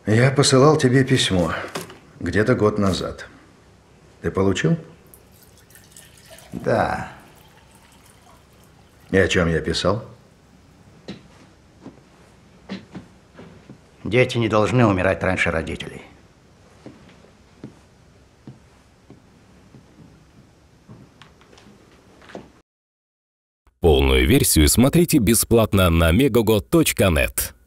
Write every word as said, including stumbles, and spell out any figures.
Я посылал тебе письмо где-то год назад. Ты получил? Да. И о чем я писал? Дети не должны умирать раньше родителей. Полную версию смотрите бесплатно на мегаго точка нет.